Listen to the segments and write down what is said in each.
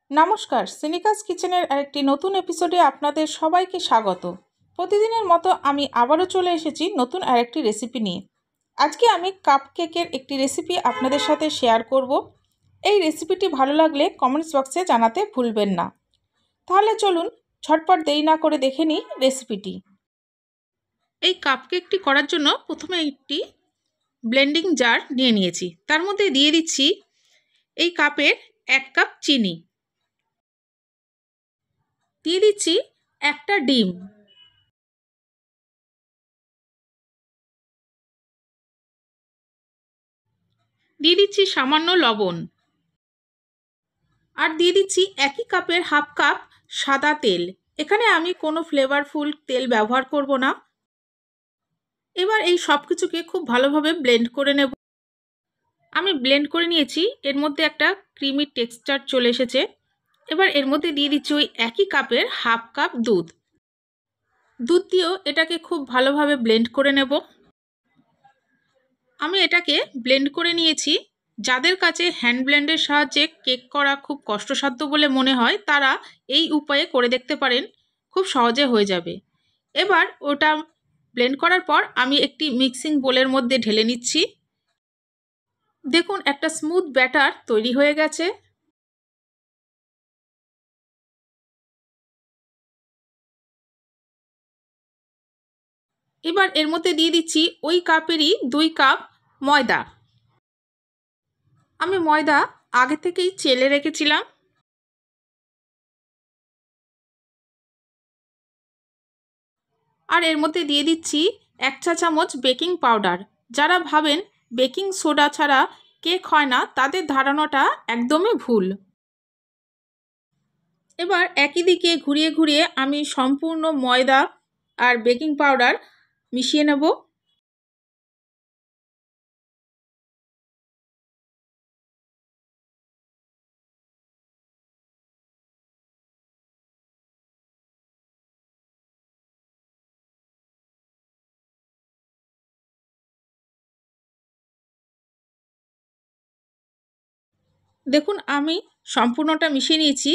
নমস্কার, সিনিকাস কিচেনের আরেকটি নতুন এপিসোডে আপনাদের সবাইকে স্বাগত। প্রতিদিনের মতো আমি আবারও চলে এসেছি নতুন আরেকটি রেসিপি নিয়ে। আজকে আমি কাপকেকের একটি রেসিপি আপনাদের সাথে শেয়ার করব। এই রেসিপিটি ভালো লাগলে কমেন্টস বক্সে জানাতে ভুলবেন না। তাহলে চলুন ঝটপট দেরি না করে দেখে নিই রেসিপিটি। এই কাপকেকটি করার জন্য প্রথমে একটি ব্লেন্ডিং জার নিয়ে নিয়েছি। তার মধ্যে দিয়ে দিচ্ছি এই কাপের 1 কাপ চিনি, দিয়ে দিচ্ছি একটা ডিম, দিয়ে দিচ্ছি সামান্য লবণ, আর দিয়ে দিচ্ছি একই কাপের হাফ কাপ সাদা তেল। এখানে আমি কোনো ফ্লেভারফুল তেল ব্যবহার করব না। এবার এই সব কিছুকে খুব ভালোভাবে ব্লেন্ড করে নেব। আমি ব্লেন্ড করে নিয়েছি, এর মধ্যে একটা ক্রিমি টেক্সচার চলে এসেছে। এবার এর মধ্যে দিয়ে দিচ্ছি ওই একই কাপের হাফ কাপ দুধ। দুধ দিয়েও এটাকে খুব ভালোভাবে ব্লেন্ড করে নেব। আমি এটাকে ব্লেন্ড করে নিয়েছি। যাদের কাছে হ্যান্ড ব্লেন্ডের সাহায্যে কেক করা খুব কষ্টসাধ্য বলে মনে হয়, তারা এই উপায়ে করে দেখতে পারেন, খুব সহজে হয়ে যাবে। এবার ওটা ব্লেন্ড করার পর আমি একটি মিক্সিং বোলের মধ্যে ঢেলে নিচ্ছি। দেখুন একটা স্মুথ ব্যাটার তৈরি হয়ে গেছে। এবার এর মধ্যে দিয়ে দিচ্ছি ওই কাপেরই 2 কাপ ময়দা। আমি ময়দা আগে থেকেই চেলে রেখেছিলাম। আর এর মধ্যে দিয়ে দিচ্ছি 1 চা চামচ বেকিং পাউডার। যারা ভাবেন বেকিং সোডা ছাড়া কেক হয় না, তাদের ধারণাটা একদমই ভুল। এবার একই দিকে ঘুরিয়ে ঘুরিয়ে আমি সম্পূর্ণ ময়দা আর বেকিং পাউডার মিশিয়ে নেব। দেখুন আমি সম্পূর্ণটা মিশিয়ে নিয়েছি।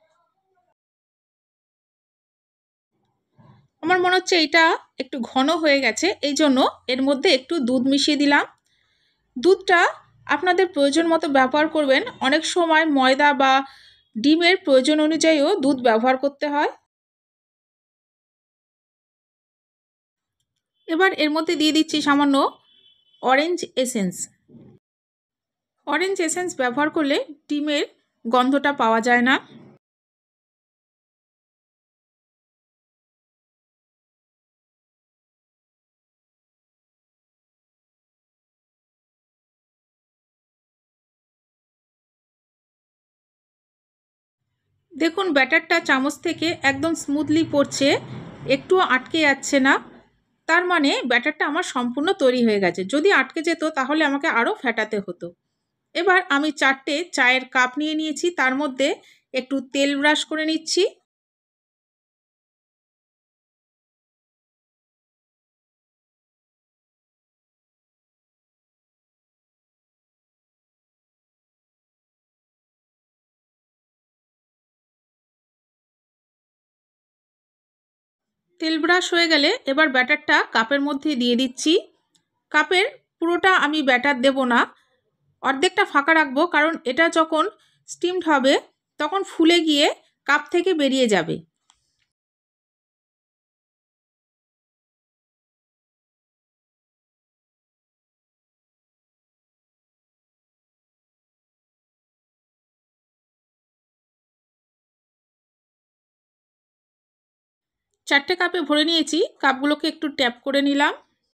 আমার মনে হচ্ছে এটা একটু ঘন হয়ে গেছে, এই জন্য এর মধ্যে একটু দুধ মিশিয়ে দিলাম। দুধটা আপনাদের প্রয়োজন মতো ব্যবহার করবেন। অনেক সময় ময়দা বা ডিমের প্রয়োজন অনুযায়ীও দুধ ব্যবহার করতে হয়। এবার এর মধ্যে দিয়ে দিচ্ছি সামান্য অরেঞ্জ এসেন্স। অরেঞ্জ এসেন্স ব্যবহার করলে ডিমের গন্ধটা পাওয়া যায় না। দেখুন ব্যাটারটা চামচ থেকে একদম স্মুথলি পড়ছে, একটুও আটকে যাচ্ছে না। তার মানে ব্যাটারটা আমার সম্পূর্ণ তৈরি হয়ে গেছে। যদি আটকে যেত তাহলে আমাকে আরও ফেটাতে হতো। এবার আমি 4টে চায়ের কাপ নিয়ে নিয়েছি, তার মধ্যে একটু তেল ব্রাশ করে নিচ্ছি। তেল ব্রাশ হয়ে গেলে এবার ব্যাটারটা কাপের মধ্যে দিয়ে দিচ্ছি। কাপের পুরোটা আমি ব্যাটার দেব না, অর্ধেকটা ফাঁকা রাখবো, কারণ এটা যখন স্টিমড হবে তখন ফুলে গিয়ে কাপ থেকে বেরিয়ে যাবে। চারটে কাপে ভরে নিয়েছি, কাপগুলোকে একটু ট্যাপ করে নিলাম।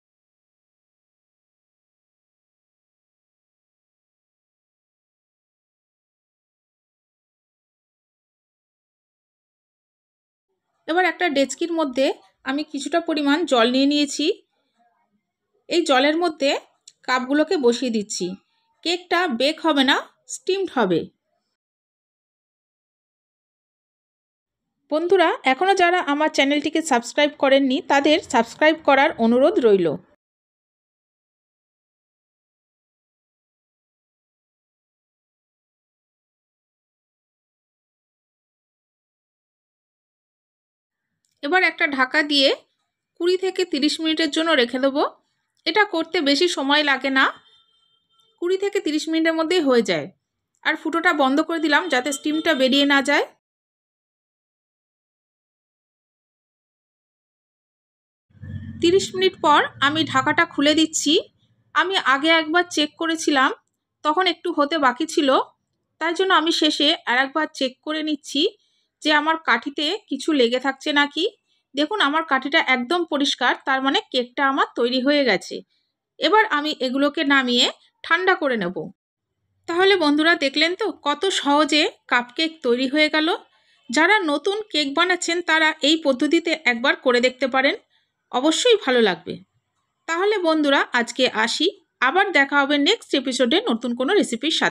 এবার একটা ডেচকির মধ্যে আমি কিছুটা পরিমাণ জল নিয়ে নিয়েছি। এই জলের মধ্যে কাপগুলোকে বসিয়ে দিচ্ছি। কেকটা বেক হবে না, স্টিমড হবে। বন্ধুরা, এখনও যারা আমার চ্যানেলটিকে সাবস্ক্রাইব করেননি, তাদের সাবস্ক্রাইব করার অনুরোধ রইল। এবার একটা ঢাকা দিয়ে 20 থেকে 30 মিনিটের জন্য রেখে দেবো। এটা করতে বেশি সময় লাগে না, 20 থেকে 30 মিনিটের মধ্যেই হয়ে যায়। আর ফুটোটা বন্ধ করে দিলাম যাতে স্টিমটা বেরিয়ে না যায়। 30 মিনিট পর আমি ঢাকাটা খুলে দিচ্ছি। আমি আগে একবার চেক করেছিলাম, তখন একটু হতে বাকি ছিল, তাই জন্য আমি শেষে আরেকবার চেক করে নিচ্ছি যে আমার কাঠিতে কিছু লেগে থাকছে নাকি। দেখুন আমার কাঠিটা একদম পরিষ্কার, তার মানে কেকটা আমার তৈরি হয়ে গেছে। এবার আমি এগুলোকে নামিয়ে ঠান্ডা করে নেব। তাহলে বন্ধুরা দেখলেন তো কত সহজে কাপকেক তৈরি হয়ে গেল। যারা নতুন কেক বানাচ্ছেন তারা এই পদ্ধতিতে একবার করে দেখতে পারেন, অবশ্যই ভালো লাগবে। তাহলে বন্ধুরা আজকে আসি, আবার দেখা হবে নেক্সট এপিসোডে নতুন কোনো রেসিপির সাথে।